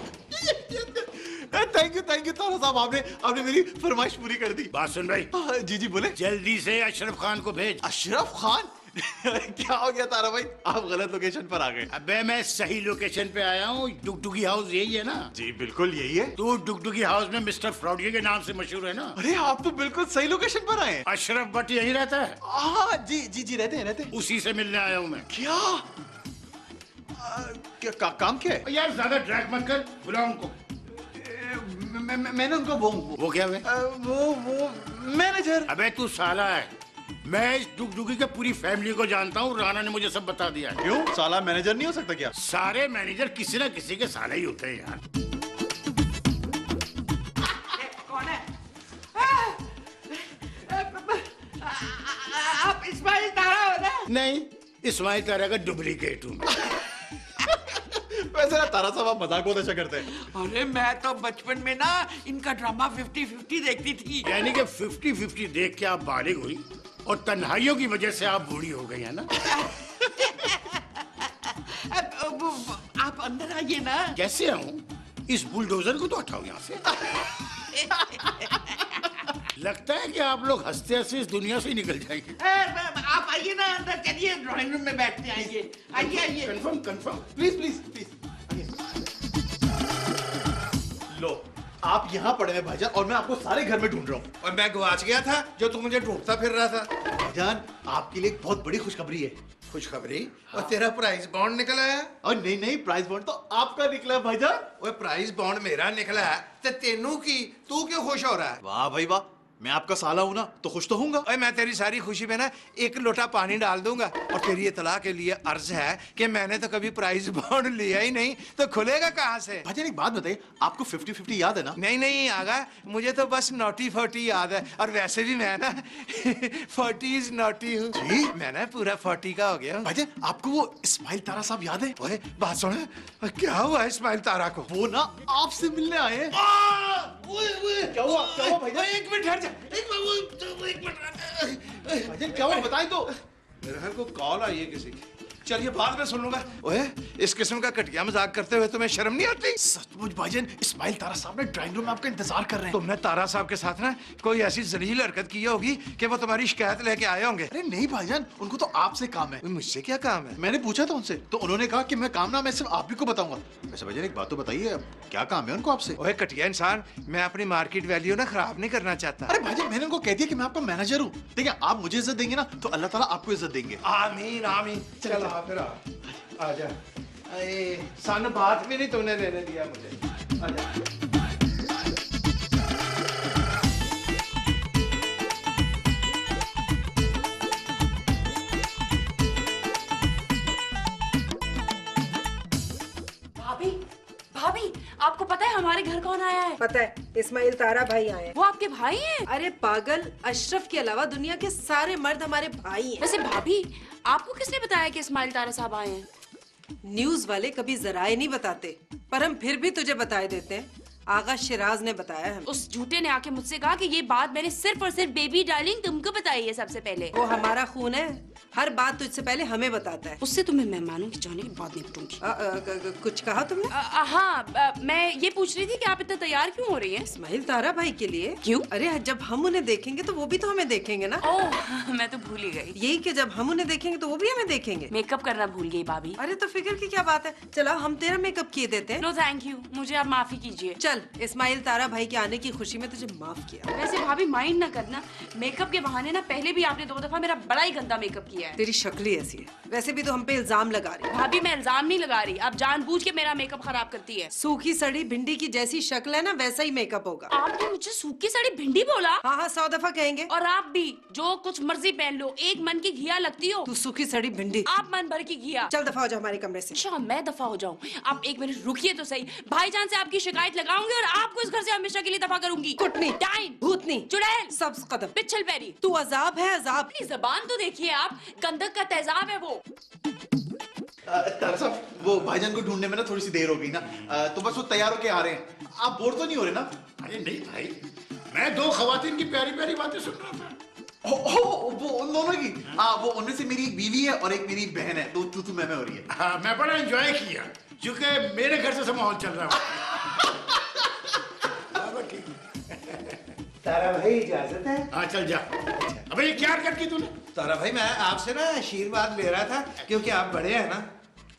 थैंक यू तारा साहब, आपने मेरी फरमाइश पूरी कर दी। बात सुन भाई। जी बोले। जल्दी से अशरफ खान को भेज। अशरफ खान? क्या हो गया तारा भाई, आप गलत लोकेशन पर आ गए। अबे मैं सही लोकेशन पे आया हूँ। डुगडुगी हाउस यही है ना? जी बिल्कुल यही है। तू डुगडुगी हाउस में मिस्टर फ्रॉडिये के नाम से मशहूर है ना? अरे आप तो बिल्कुल सही लोकेशन पर आए हैं। अशरफ भट्ट यही रहता है? हाँ जी रहते हैं। उसी से मिलने आया हूँ मैं। क्या काम क्या है? यार ज्यादा ड्रैग मत कर, बुलाओ उनको। मैंने उनको वो क्या है? वो मैनेजर। अबे तू साला है। मैं इस डुगडुगी के पूरी फैमिली को जानता हूँ। राना ने मुझे सब बता दिया। क्यों? साला मैनेजर नहीं हो सकता क्या? सारे मैनेजर किसी ना किसी के साले ही होते हैं यार। कौन है? आप इस्माइल तारा हो ना? नहीं, इस्माइल तारा का डुप्लीकेट हूँ। वैसे ना तारा साहब आप मजाक बहुत अच्छा करते हैं। अरे मैं तो बचपन में ना इनका ड्रामा 50-50 देखती थी। यानी कि 50-50 देख के आप बालिग हुई और तन्हाइयों की वजह से आप बूढ़ी हो गई है ना? आप अंदर आइए ना। कैसे आऊं? इस बुलडोजर को तो हटाओ यहाँ से। लगता है कि आप लोग हंसते हंसते इस दुनिया से ही निकल जाएंगे। आप आइए ना अंदर, चलिए ड्राइंग रूम में बैठते हैं। आइए आइए आइए। कंफर्म। Please please please. लो आप यहाँ पड़े हैं भाईजान और मैं आपको सारे घर में ढूंढ रहा हूँ। और मैं गवाच गया था जो तू मुझे ढूंढता फिर रहा था। भाईजान आपके लिए एक बहुत बड़ी खुशखबरी है। खुशखबरी? और तेरा प्राइस बॉन्ड निकला है? और नहीं प्राइस बॉन्ड तो आपका निकला है भाईजान। वो प्राइस बॉन्ड मेरा निकला है तो तेनू की तू क्यों खुश हो रहा है? वाह भाई वाह, मैं आपका साला हूं ना तो खुश तो होऊंगा। ओए मैं तेरी सारी खुशी में ना एक लोटा पानी डाल दूंगा। और तेरी इतला के लिए अर्ज है कि मैंने तो कभी प्राइस बॉन्ड लिया ही नहीं, तो खुलेगा कहाँ से? भाईजान एक बात बताइए, आपको 50-50 याद है ना? नहीं आगा, मुझे तो बस नॉटी 40 याद है। और वैसे भी मैं ना 40s नॉटी हूँ जी। मैं ना पूरा 40 का हो गया हूँ। भाईजान आपको वो इस्माइल तारा साहब याद है? ओए बात सुन, क्या हुआ इस्माइल तारा को? वो ना आपसे मिलने आए हैं। क्या हुआ भाईजान? एक मिनट ठहर जा। एक मिनट भाईजान क्या हुआ बताएं तो। मेरे ख्याल को कॉल आई है किसी की। चलिए बाद में सुन लूंगा। ओए इस किस्म का घटिया मजाक करते हुए तुम्हें शर्म नहीं आती? सचमुच भाईजान इस्माइल तारा साहब ने ड्राइंग रूम में आपका इंतजार कर रहे हैं। तुमने तारा साहब के साथ ना कोई ऐसी जलील हरकत की होगी कि वो तुम्हारी शिकायत लेके आए होंगे। अरे नहीं भाईजान, उनको तो आपसे काम है। मुझसे क्या काम है? मैंने पूछा था उनसे तो उन्होंने कहा कि मैं काम ना मैं सिर्फ आप ही को बताऊंगा। वैसे भाईजान एक बात तो बताइए, क्या काम है उनको आपसे? ओए घटिया इंसान, मैं अपनी मार्केट वैल्यू ना खराब नहीं करना चाहता। अरे भाईजान मैंने उनको कह दिया कि मैं आपका मैनेजर हूँ। देखिए आप मुझे इज्जत देंगे ना तो अल्लाह ताला आपको इज्जत देंगे। आमीन आमीन। चल आजा। सन बात भी नहीं तूने लेने दिया मुझे। आजा। भाभी आपको पता है हमारे घर कौन आया है? पता है, इस्माइल तारा भाई आए हैं। वो आपके भाई हैं? अरे पागल, अशरफ के अलावा दुनिया के सारे मर्द हमारे भाई हैं। वैसे भाभी आपको किसने बताया कि इस्माइल तारा साहब आए हैं? न्यूज वाले कभी जराए नहीं बताते, पर हम फिर भी तुझे बताए देते हैं। आगा शिराज ने बताया है। उस झूठे ने आके मुझसे कहा कि ये बात मैंने सिर्फ और सिर्फ बेबी डार्लिंग तुमको बताई है सबसे पहले। वो हमारा खून है, हर बात तुझसे पहले हमें बताता है। उससे तुम्हें मेहमानों की जाने की बात नहीं पूछूंगी। कुछ कहा तुमने? हाँ मैं ये पूछ रही थी कि आप इतना तैयार क्यों हो रही हैं? इस्माइल तारा भाई के लिए। क्यों? अरे जब हम उन्हें देखेंगे तो वो भी तो हमें देखेंगे ना। ओह मैं तो भूल ही गई। यही कि जब हम उन्हें देखेंगे तो वो भी हमें देखेंगे। मेकअप करना भूल गई भाभी। अरे तो फिक्र की क्या बात है, चलो हम तेरा मेकअप किए देते हैं। नो थैंक यू, मुझे आप माफी कीजिए। चल इस्माइल तारा भाई के आने की खुशी में तुझे माफ किया। वैसे भाभी माइंड ना करना, मेकअप के बहाने ना पहले भी आपने 2 दफा मेरा बड़ा ही गंदा मेकअप किया है। तेरी शक्ल ही ऐसी है। वैसे भी तो हम पे इल्जाम लगा रही। भाभी मैं इल्जाम नहीं लगा रही, आप जानबूझ के मेरा मेकअप खराब करती है। सूखी सड़ी भिंडी की जैसी शक्ल है ना, वैसा ही मेकअप होगा। आपने मुझे सूखी साड़ी भिंडी बोला? हाँ 100 दफा कहेंगे। और आप भी जो कुछ मर्जी पहन लो, एक मन की घिया लगती हो। तू सूखी सड़ी भिंडी, आप मन भर की घिया। चल दफा हो जा हमारे कमरे से। अच्छा मैं दफा हो जाऊं? आप 1 मिनट रुकिए तो सही। भाईजान से आपकी शिकायत लगाऊंगी और आपको इस घर से हमेशा के लिए दफा करूंगी। कुटनी, टाइम, भूतनी, चुड़ैल, सब्ज कदम, पिछल पैरी। तू अजाब है अजाब। अपनी जबान तो देखिए आप, गंधक का तेजाब है वो। तारा साहब वो भाईजान को ढूंढने में ना थोड़ी सी देर हो गई ना, तो बस वो तैयार होके आ रहे हैं। आप बोर तो नहीं हो रहे ना? अरे नहीं भाई, मैं 2 खवातीन की प्यारी प्यारी बातें सुन रहा था। वो उन दोनों की? हाँ वो उनमें से मेरी एक बीवी है और एक मेरी बहन है, तो तू मैं हो रही है। हाँ मैं बड़ा एंजॉय किया क्योंकि मेरे घर से सब माहौल चल रहा है। तारा भाई इजाजत है? हाँ चल जा। अबे ये क्या हरकत की तूने? तारा भाई मैं आपसे ना आशीर्वाद ले रहा था क्योंकि आप बड़े हैं ना।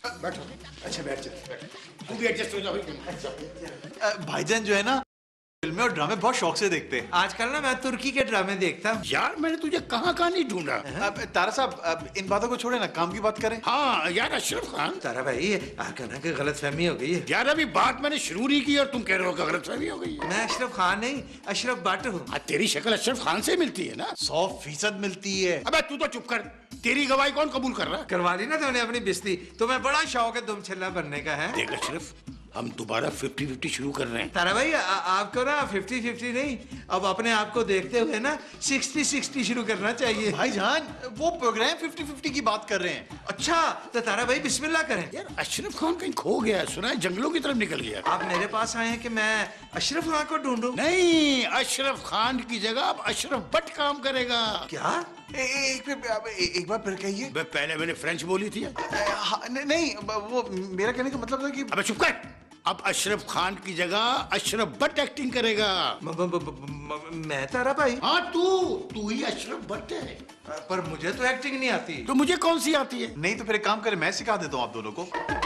बैठो। अच्छा बैठ जा, बैठ। तू भी एडजस्ट हो जा भाई। भाईजान जो है ना फिल्में और ड्रामे बहुत शौक से देखते हैं। आजकल ना मैं तुर्की के ड्रामे देखता हूँ। यार मैंने तुझे कहाँ कहाँ नहीं ढूंढा। तारा साहब, अब इन बातों को छोड़े ना, काम की बात करें। हाँ यार अशरफ खान। तारा भाई आका ना कि गलतफहमी हो गई है। यार अभी बात मैंने शुरू नहीं की और तुम कह रहे हो कि गलतफहमी हो गई है। मैं अशरफ खान नहीं, अशरफ भट्ट हूँ। तेरी शक्ल अशरफ खान से मिलती है ना? 100% मिलती है। अबे तू तो चुप कर, तेरी गवाही कौन कबूल कर रहा? करवा ली ना तुमने अपनी बिस्ती। तुम्हें बड़ा शौक है दुम छिल्ला बनने का है। देख अशरफ, हम दोबारा 50-50 शुरू कर रहे हैं। तारा भाई आपको ना 50-50 नहीं, अब अपने आप को देखते हुए ना 60-60 शुरू करना चाहिए। भाईजान वो प्रोग्राम 50-50 की बात कर रहे हैं। अच्छा तो तारा भाई बिस्मिल्लाह करें। यार अशरफ खान कहीं खो गया है, सुना है जंगलों की तरफ निकल गया। आप मेरे पास आए हैं कि मैं अशरफ खान को ढूंढूं? नहीं, अशरफ खान की जगह अब अशरफ भट्ट काम करेगा। क्या? एक बार फिर कहिए। पहले मैंने फ्रेंच बोली थी। नहीं, वो मेरा कहने का मतलब था कि अबे चुप कर। अब अशरफ खान की जगह अशरफ भट्ट एक्टिंग करेगा। मैं तारा भाई? हाँ तू ही अशरफ भट्ट है। पर मुझे तो एक्टिंग नहीं आती। तो मुझे कौन सी आती है? नहीं तो फिर एक काम करें, मैं सिखा देता हूँ आप दोनों को।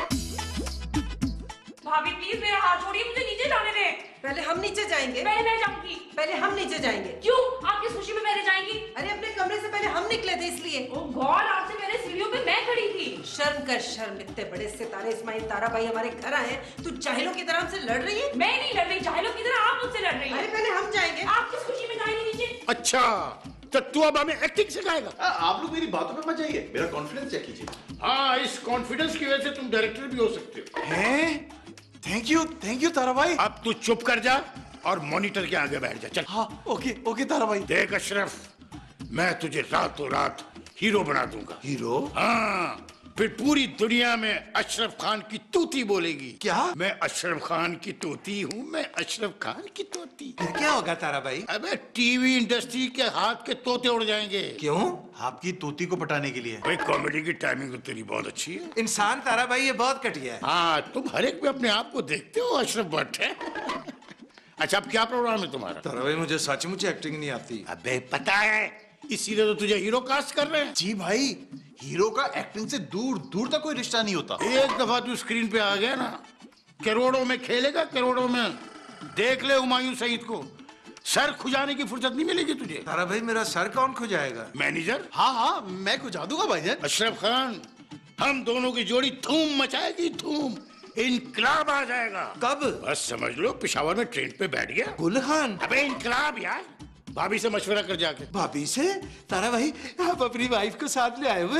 भाभी प्लीज मेरा हाथ छोड़िए, मुझे नीचे जाने दें। पहले हम नीचे जाएंगे। पहले मैं जाऊंगी। पहले हम नीचे जाएंगे। क्यों? आप किस खुशी में पहले जाएंगी? अरे अपने कमरे से पहले हम निकले थे इसलिए। ओह गॉड, आपसे पहले सीढ़ियों पे मैं खड़ी थी। शर्म कर शर्म, इतने बड़े सितारे इस्माइल तारा भाई हमारे घर आए हैं, तू जाहिलों की तरह हमसे लड़ रही है? मैं नहीं लड़ रही, जाहिलों की तरह आप मुझसे लड़ रही हैं। अरे पहले हम जाएंगे। आप किस खुशी में जाएंगी नीचे? अच्छा तो तू अब हमें एक्टिंग सिखाएगा? आप लोग मेरी बातों पे मत जाइए, मेरा कॉन्फिडेंस चेक कीजिए। हाँ, इस कॉन्फिडेंस की वजह से तुम डायरेक्टर भी हो सकते हो। हैं? थैंक यू तारा भाई। अब तू चुप कर जा और मॉनिटर के आगे बैठ जा। चल। हाँ ओके तारा भाई। देख अशरफ, मैं तुझे रातों रात हीरो बना दूंगा। हीरो? हाँ, फिर पूरी दुनिया में अशरफ खान की तूती बोलेगी। क्या? मैं अशरफ खान की तूती हूँ, मैं अशरफ खान की तूती। फिर क्या होगा तारा भाई? अबे टीवी इंडस्ट्री के हाथ के तोते उड़ जाएंगे। क्यों? आपकी तोती को पटाने के लिए। भाई कॉमेडी की टाइमिंग तो तेरी बहुत अच्छी है। इंसान तारा भाई ये बहुत घटिया है। हाँ, तुम हर एक में अपने आप को देखते हो अशरफ भट्ट है। अच्छा अब क्या प्रोग्राम है तुम्हारा? तारा भाई मुझे सचमुच एक्टिंग नहीं आती। अबे पता है, इसीलिए तो तुझे हीरो कास्ट कर रहे हैं। जी भाई, हीरो का एक्टिंग से दूर दूर तक कोई रिश्ता नहीं होता। एक दफा तू स्क्रीन पे आ गया ना, करोड़ों में खेलेगा, करोड़ों में। देख ले हुमायूं सईद को, सर खुजाने की फुर्सत नहीं मिलेगी तुझे। तारा भाई मेरा सर कौन खुजाएगा? मैनेजर? हाँ मैं खुजा दूंगा भाईजान। अशरफ खान, हम दोनों की जोड़ी धूम मचाएगी, धूम। इनकलाब आ जाएगा। कब? बस समझ लो, पेशावर में ट्रेन पे बैठ गया। गुल खान? अबे इनकलाब यार, भाभी से मशवरा कर जाके। भाभी से? तारा भाई आप अपनी वाइफ को साथ ले आए हुए?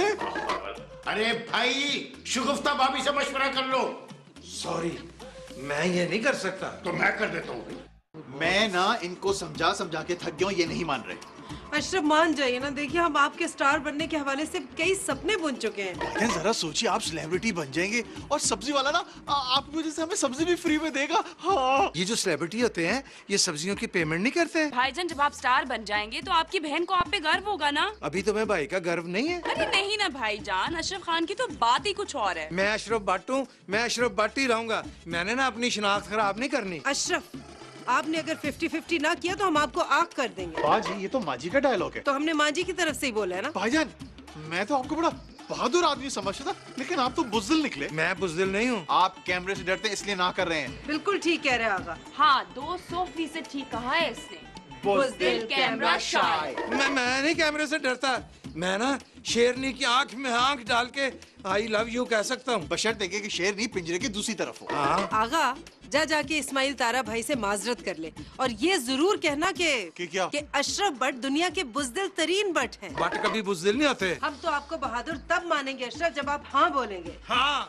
अरे भाई, शगुफ्ता भाभी से मशवरा कर लो। सॉरी, मैं ये नहीं कर सकता। तो मैं कर देता हूँ। मैं ना इनको समझा के थक गया हूँ, ये नहीं मान रहे। अशरफ मान जाइए ना, देखिए हम आपके स्टार बनने के हवाले से कई सपने बुन चुके हैं। जरा सोचिए, आप सेलिब्रिटी बन जाएंगे और सब्जी वाला ना आपकी वजह से हमें सब्जी भी फ्री में देगा। हाँ। ये जो सेलिब्रिटी होते हैं ये सब्जियों की पेमेंट नहीं करते। भाईजान जब आप स्टार बन जाएंगे तो आपकी बहन को आप पे गर्व होगा ना? अभी तो मैं भाई का गर्व नहीं है। अरे नहीं ना भाईजान, अशरफ खान की तो बात ही कुछ और है। मैं अशरफ भट्ट हूँ, मैं अशरफ भट्ट ही रहूंगा। मैंने ना अपनी शिनाख्त खराब नहीं करनी। अशरफ, आपने अगर 50-50 ना किया तो हम आपको आग कर देंगे। बाजी, ये तो माजी का डायलॉग है। तो हमने माँ जी की तरफ से ही बोला है ना। भाईजान, मैं तो आपको बड़ा बहादुर आदमी समझता था, लेकिन आप तो बुज़दिल निकले। मैं बुज़दिल नहीं हूँ। आप कैमरे से डरते हैं इसलिए ना कर रहे हैं। बिल्कुल ठीक कह रहे आगा। हाँ 200% ठीक कहा है इसने। बुज़दिल कैमरा शाय। मैं नहीं कैमरे से डरता। मैं ना शेरनी की आंख में आंख डाल के आई लव यू कह सकता हूँ, बशर्ते कि शेरनी पिंजरे की दूसरी तरफ हो। हाँ। आगा जाके इस्माइल तारा भाई से माजरत कर ले और ये जरूर कहना कि क्या? कि अशरफ भट्ट दुनिया के बुज़दिल तरीन भट्ट हैं। भट्ट कभी बुज़दिल नहीं होते। हम तो आपको बहादुर तब मानेंगे अशरफ जब आप हाँ बोलेंगे। हाँ।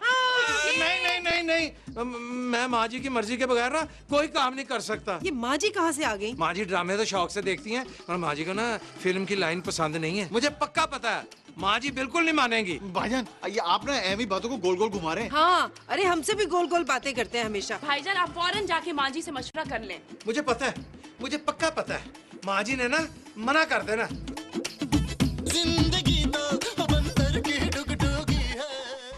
नहीं, मैं माँ जी की मर्जी के बगैर ना कोई काम नहीं कर सकता। ये माँ जी कहाँ से आ गई? माँ जी ड्रामे तो शौक से देखती हैं और माँ जी को ना फिल्म की लाइन पसंद नहीं है। मुझे पक्का पता है माँ जी बिल्कुल नहीं मानेंगी। भाईजान, ये आप ना ऐवी बातों को गोल गोल घुमा रहे हैं। हाँ, अरे हमसे भी गोल गोल बातें करते हैं हमेशा। भाईजान आप फौरन जाके माँ जी से मशवरा कर लें। मुझे पता है, मुझे पक्का पता है, माँ जी ने ना मना कर देना। जिंदगी तो बंदर की डुगडुगी है।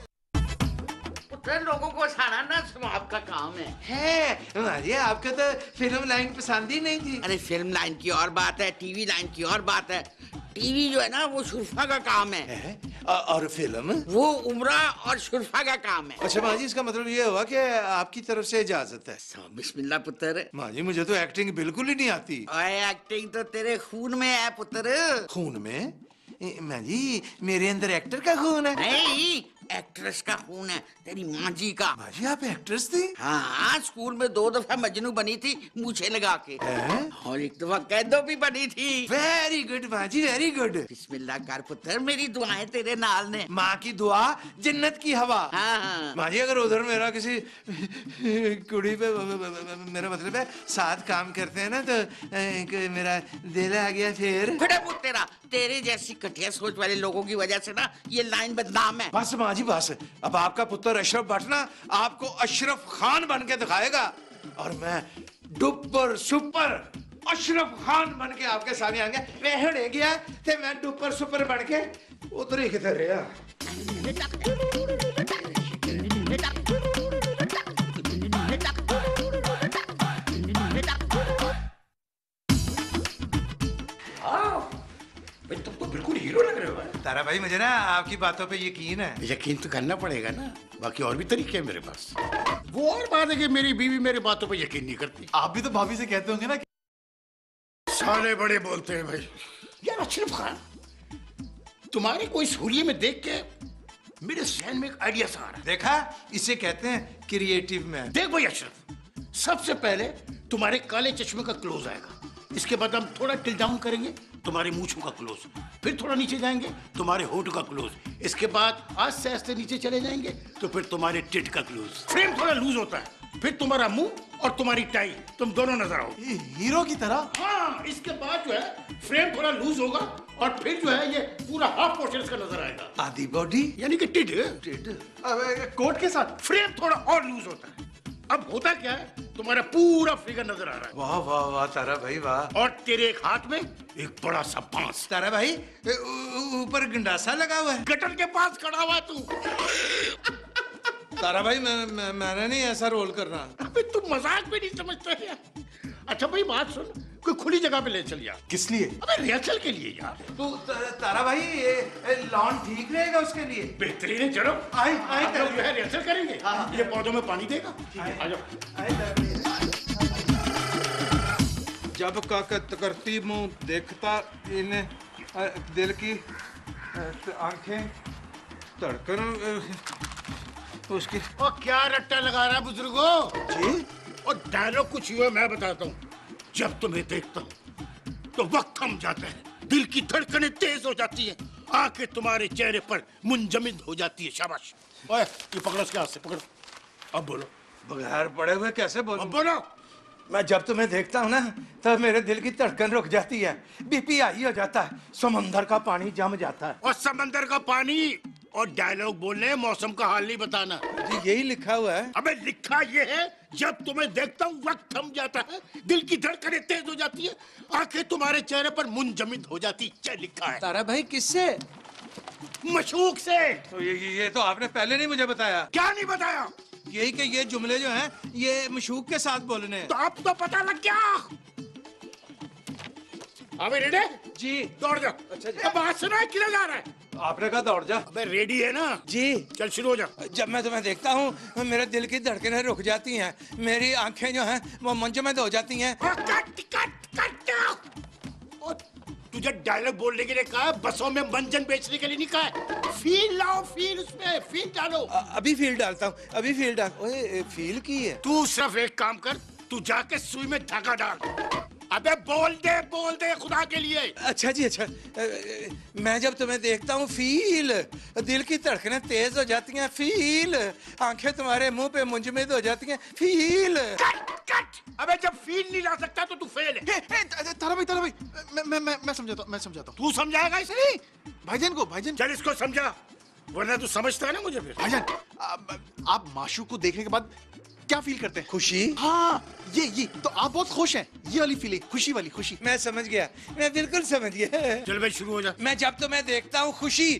फिर लोगों को सराहना आपका काम है। माँ जी आपको तो फिल्म लाइन पसंद ही नहीं थी। अरे फिल्म लाइन की और बात है, टीवी लाइन की और बात है। टीवी जो है ना वो शुरफा का काम है। और फिल्म? वो उमरा और शुरफा का काम है। अच्छा माँ जी, इसका मतलब ये हुआ कि आपकी तरफ से इजाजत है। बिस्मिल्लाह पुत्र। माँ जी मुझे तो एक्टिंग बिल्कुल ही नहीं आती। एक्टिंग तो तेरे खून में है पुत्र। खून में? माँ जी मेरे अंदर एक्टर का खून है? नहीं, एक्ट्रेस का खून है, तेरी माँ जी का। माँ जी आप एक्ट्रेस थी? हाँ, स्कूल में 2 दफा मजनू बनी थी मूछे लगा के। और 1 दफा कैदो भी बनी थी। वेरी गुड माँ जी, वेरी गुड। बिस्मिल्लाह कर पुत्र, मेरी दुआएं तेरे नाल ने। माँ की दुआ जन्नत की हवा। हाँ। माँ जी अगर उधर मेरा किसी कुड़ी पे, मेरा मतलब है साथ काम करते हैं ना, तो मेरा दिल आ गया फिर। तेरा तेरे जैसी घटिया सोच वाले लोगों की वजह से ना ये लाइन बदनाम है। बस माँ जी बस, अब आपका पुत्र अशरफ भट्ट ना आपको अशरफ खान बन के दिखाएगा और मैं डुपर सुपर अशरफ खान बन के आपके सामने आएंगे। मैं हड़े गया थे, मैं डुपर सुपर बन के उधर ही किधर रहा। तुम तो बिल्कुल हीरो लग रहे हो भाई। तारा भाई मुझे ना आपकी बातों पे यकीन है। यकीन तो करना पड़ेगा ना, बाकी और भी तरीके हैं मेरे पास। वो और बात है कि मेरी बीवी मेरी बातों पे यकीन नहीं करती। आप भी तो भाभी से कहते होंगे ना कि... साले बड़े बोलते हैं भाई। यार अशरफ खान, तुम्हारे कोई सूर्य में देख के मेरे जहन में एक आइडिया सा आ रहा है। देखा, इसे कहते हैं क्रिएटिव मैन। देख भाई अशरफ, सबसे पहले तुम्हारे काले चश्मे का क्लोज आएगा, इसके बाद हम थोड़ा टिल डाउन करेंगे, तुम्हारे मूंछों का क्लोज, फिर थोड़ा नीचे जाएंगे, तुम्हारे होठ का क्लोज, इसके बाद आस्ते आस्ते नीचे चले जाएंगे तो फिर तुम्हारे टिट का क्लोज। फ्रेम थोड़ा लूज होता है, फिर तुम्हारा मुंह और तुम्हारी टाई, तुम दोनों नजर आओ हीरो की तरह। हाँ, इसके बाद जो है फ्रेम थोड़ा लूज होगा और फिर जो है ये पूरा हाफ पोर्शन इसका नजर आएगा। आधी बॉडी यानी कि टिट कोट के साथ फ्रेम थोड़ा और लूज होता है। अब होता क्या है, तुम्हारा पूरा फिगर नजर आ रहा है। वाह वाह वाह तारा भाई वाह। और तेरे एक हाथ में एक बड़ा सा बांस। तारा भाई ऊपर गंडासा लगा हुआ है। गटर के पास खड़ा हुआ तू। तारा भाई मैंने नहीं ऐसा रोल करना। अबे तुम मजाक भी नहीं समझते यार। अच्छा भाई बात सुन, कोई खुली जगह पे ले चल यार। किस लिए? अबे रिहर्सल के लिए यार। तो तारा भाई लॉन ठीक रहेगा उसके लिए? बेहतरीन है, चलो आए हम लोग जो है रिहर्सल करेंगे। ये पौधों में पानी देगा। आ जाओ। जब का करती मुंह देखता इन दिल की आंखें धड़कन उसकी। और क्या रट्टा लगा रहा है बुजुर्गो जी? और डायलॉग कुछ हुआ मैं बताता हूँ। जब तुम्हें देखता हूँ तो वक्त थम जाता है, दिल की धड़कनें तेज हो जाती है, आंखें तुम्हारे चेहरे पर मुंजमिद हो जाती है। शाबाश। ओए ये पकड़ो, उसके हाथ से पकड़ो। अब बोलो। बगैर पड़े हुए कैसे बोलूं? अब बोलो। मैं जब तुम्हें देखता हूँ ना तब मेरे दिल की धड़कन रुक जाती है, बीपी हाई हो जाता है, समंदर का पानी जम जाता है। और समंदर का पानी और डायलॉग बोलने, मौसम का हाल नहीं बताना। जी यही लिखा हुआ है। अबे लिखा ये है, जब तुम्हें देखता हूँ वक्त थम जाता है, दिल की धड़कनें तेज हो जाती है, आंखें तुम्हारे चेहरे पर मुंजमिद हो जाती। क्या लिखा है? तारा भाई किससे? मशूक से। तो ये तो आपने पहले नहीं मुझे बताया। क्या नहीं बताया? यही कि ये जुमले जो हैं ये मशूक के साथ बोलने हैं। तो अब तो पता लग गया। अबे रेडी? जी। दौड़ जा। अच्छा जी। अब बात सुना, किधर जा रहा है? आपने कहा दौड़ जा। अबे रेडी है ना? जी। चल शुरू हो जा। जब मैं तुम्हें देखता हूँ मेरे दिल की धड़कनें रुक जाती हैं, मेरी आंखें जो हैं वो मुंजमद हो जाती हैं। Cut cut cut. और तुझे डायलॉग बोलने के लिए कहा है, बसों में मंजन बेचने के लिए नहीं कहा है। फील लाओ, फील उसमें फील डालो। अभी फील डालता हूँ, अभी फील डाल। ओए फील की है। तू सिर्फ एक काम कर, तू जाके सुई में धागा डाल। अबे बोल दे खुदा के लिए। अच्छा जी अच्छा। मैं जब तुम्हें देखता हूँ फील, दिल की धड़कनें तेज हो जाती हैं, फील, आंखें तुम्हारे मुंह पे मुंजमद हो जाती हैं, फील। Cut cut. अबे जब फील नहीं ला सकता तो तू फेल है। तारा भाई मैं समझाता हूँ। तू समझाएगा इसे? नहीं भाईजान चल इसको समझा, वरना तू समझता है ना मुझे फिर। भाईजान आप माशूक को देखने के बाद क्या फील करते हैं? खुशी। हाँ ये तो आप बहुत खुश हैं, ये वाली फीलिंग, खुशी वाली खुशी। मैं समझ गया, मैं बिल्कुल समझ गया। चल भाई शुरू हो जा। मैं जब तुम्हें देखता हूँ खुशी,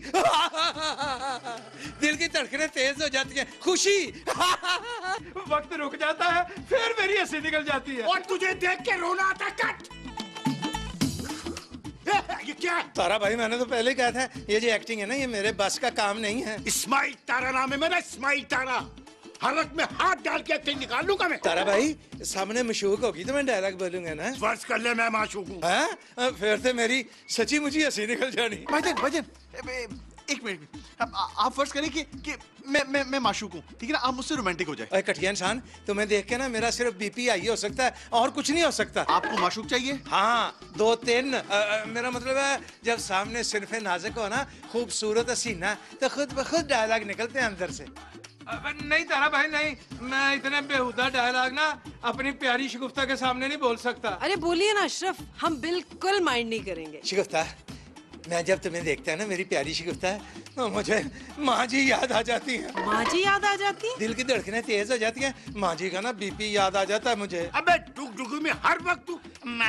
दिल की धड़कनें तेज हो जाती हैं, खुशी, वक्त रुक जाता है, फिर मेरी हंसी निकल जाती है। और तुझे देख के रोना आता है। कट। ये क्या? तारा भाई मैंने तो पहले कहा था ये जो एक्टिंग है ना ये मेरे बस का काम नहीं है। इस्माइल तारा नाम है मेरा, इस्माइल तारा। हर वक्त में हाथ डाल के एक्टिंग निकाल लूंगा मैं। तारा भाई सामने मशहूक होगी तो मैं डायलॉग बोलूंगा ना। फर्ज कर ले मैं माशूक हूँ। हाँ फिर तो मेरी सच्ची मुझी हंसी निकल जानी। भाईजान एक मिनट, आप फर्ज करें कि मैं माशूक हूँ, ठीक है ना? आप मुझसे रोमांटिक हो जाए। अरे कटिया इंसान तुम्हें देख के ना मेरा सिर्फ बीपी हाई हो सकता है और कुछ नहीं हो सकता। आपको माशूक चाहिए? हाँ 2-3 मेरा मतलब है जब सामने सिर्फ नाजुक हो ना खूबसूरत हसीना तो खुद ब खुद डायलॉग निकलते हैं अंदर से। नहीं तारा भाई नहीं, मैं इतने बेहुदा डायलॉग ना अपनी प्यारी शगुफ्ता के सामने नहीं बोल सकता। अरे बोलिए ना अशरफ, हम बिल्कुल माइंड नहीं करेंगे। शगुफ्ता मैं जब तुम्हें देखता है ना मेरी प्यारी शगुफ्ता तो मुझे माँ जी याद आ जाती है। माँ जी याद आ जाती है? दिल की धड़कनें तेज हो जाती हैं, माँ जी का ना बीपी याद आ जाता है मुझे। अबे डुगडुगी में हर वक्त तू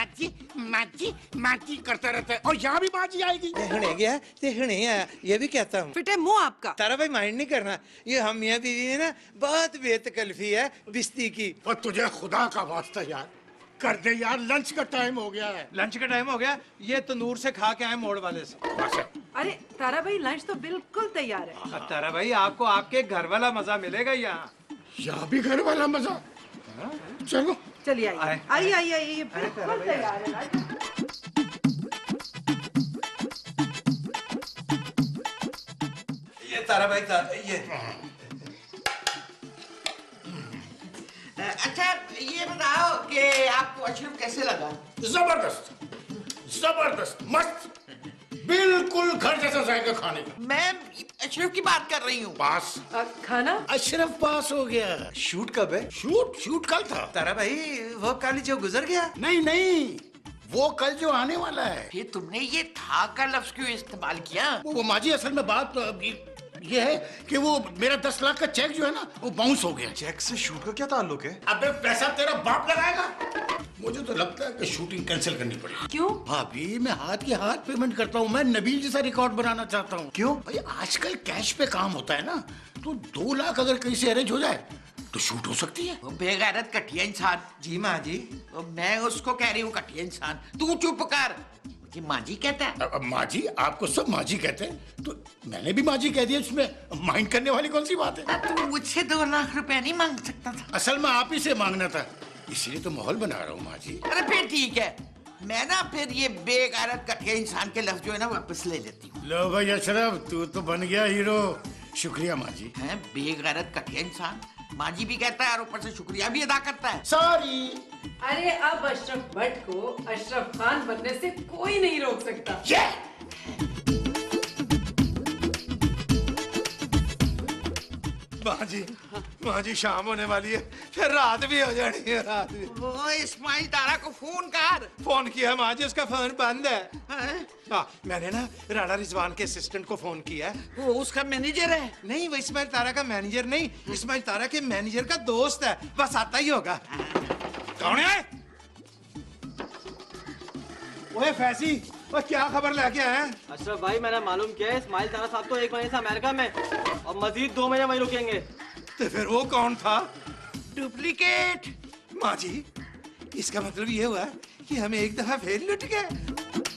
माची करता रहता है और यहाँ भी माची आएगी। देखने गया देखने आया ये भी कहता हूँ। फिटे मुंह आपका। तारा भाई माइंड नहीं करना, ये हम मियाँ बीवी है ना बहुत बेतकल्फी है बिस्ती की। और तुझे खुदा का वास्ता यार कर दे यार, लंच का टाइम हो गया है। लंच का टाइम हो गया, ये तंदूर से खा के आए मोड़ वाले से। अरे तारा भाई लंच तो बिल्कुल तैयार है। तारा भाई आपको आपके घर वाला मजा मिलेगा यहाँ। यहाँ भी घर वाला मजा। चलो चलिए आइए आइए आइए, बिल्कुल तैयार है। ये तारा भाई ये अच्छा ये बताओ कि आपको अशरफ कैसे लगा? जबरदस्त जबरदस्त मस्त, बिल्कुल घर जैसा जाएगा खाने का। मैं अशरफ की बात कर रही हूँ। पास खाना अशरफ पास हो गया। शूट कब है? शूट कल था। तारा भाई वो कल जो गुजर गया। नहीं वो कल जो आने वाला है। फिर तुमने ये था का लफ्ज क्यों इस्तेमाल किया? वो माजी असल में बात ये है कि वो मेरा 10 लाख का चेक जो है ना वो बाउंस हो गया। चेक से शूट का क्या ताल्लुक है? अबे पैसा तेरा बाप लगाएगा। मुझे तो लगता है कि शूटिंग कैंसिल करनी पड़ेगी। क्यों? भाभी मैं हाथ की हाथ पेमेंट करता हूँ, मैं नबील जैसा रिकॉर्ड बनाना चाहता हूँ। क्यों? भाई आजकल कैश पे काम होता है ना, तो 2 लाख अगर कहीं से अरेंज हो जाए तो शूट हो सकती है। वो बेगैरत घटिया इंसान। जी माँ जी। तो मैं उसको कह रही हूँ घटिया इंसान। तू चुप कर। ये माँ जी कहता है। अब माँ जी आपको सब माँ जी कहते हैं तो मैंने भी माँ जी कह दिया, इसमें माइंड करने वाली कौन सी बात है? तू मुझसे 2 लाख रुपए नहीं मांग सकता था। असल में आप ही से मांगना था, इसीलिए तो माहौल बना रहा हूँ माँ जी। अरे फिर ठीक है, मैं ना फिर ये बेगैरत घटिया इंसान के लफ्ज जो है ना वापस ले लेती हूँ। लो भाई अशरफ तू तो बन गया हीरो। शुक्रिया माँ जी। है बेगैरत घटिया इंसान, माँ जी भी कहता है और ऊपर से शुक्रिया भी अदा करता है। सॉरी। अरे अब अशरफ भट्ट को अशरफ खान बनने से कोई नहीं रोक सकता। माँ जी शाम होने वाली है, फिर रात भी हो जानी है। रात भी। वो इस्माइल तारा को फोन कर। फोन किया माँ जी, उसका फोन बंद है। हैं? हाँ मैंने ना राणा रिजवान के असिस्टेंट को फोन किया है। वो उसका मैनेजर है? नहीं वो इस्माइल तारा का मैनेजर नहीं, इस्माइल तारा के मैनेजर का दोस्त है, बस आता ही होगा। कौन है? ओए फैसी, वो क्या खबर लेके आए हैं? अशरफ भाई मैंने मालूम किया है, इस्माइल तारा साहब तो 1 महीने से अमेरिका में और मजीद 2 महीने वहीं रुकेंगे। तो फिर वो कौन था? डुप्लीकेट। माँ जी इसका मतलब ये हुआ कि हमें एक दफा फिर लुट गए।